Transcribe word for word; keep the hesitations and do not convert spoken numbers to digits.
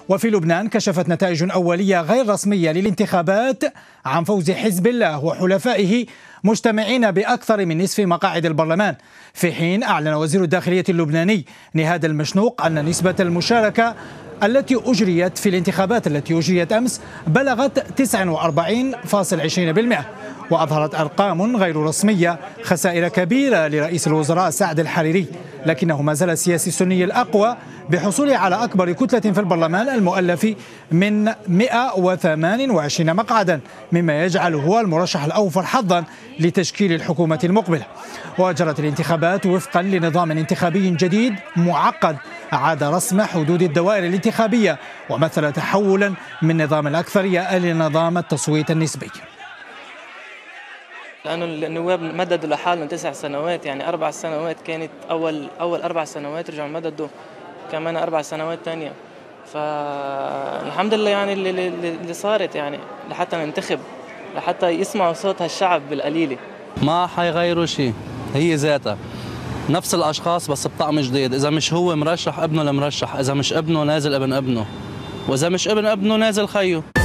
وفي لبنان كشفت نتائج أولية غير رسمية للانتخابات عن فوز حزب الله وحلفائه مجتمعين بأكثر من نصف مقاعد البرلمان، في حين أعلن وزير الداخلية اللبناني نهاد المشنوق أن نسبة المشاركة التي أجريت في الانتخابات التي أجريت أمس بلغت تسعة وأربعين فاصلة عشرين بالمئة. وأظهرت أرقام غير رسمية خسائر كبيرة لرئيس الوزراء سعد الحريري، لكنه ما زال السياسي السني الأقوى بحصوله على أكبر كتلة في البرلمان المؤلف من مئة وثمانية وعشرين مقعدا، مما يجعله هو المرشح الأوفر حظا لتشكيل الحكومة المقبلة. وجرت الانتخابات وفقا لنظام انتخابي جديد معقد أعاد رسم حدود الدوائر الانتخابية ومثل تحولا من نظام الأكثرية إلى نظام التصويت النسبي. لأنه النواب مددوا لحالهم تسع سنوات، يعني أربع سنوات كانت أول أول أربع سنوات رجعوا مددوا كمان أربع سنوات تانية، فالحمد لله يعني اللي, اللي صارت يعني لحتى ننتخب لحتى يسمعوا صوت هالشعب بالقليلة. ما حيغيروا شيء، هي ذاتها نفس الأشخاص بس بطقم جديد. إذا مش هو مرشح ابنه المرشح، إذا مش ابنه نازل ابن ابنه، وإذا مش ابن ابنه نازل خيه.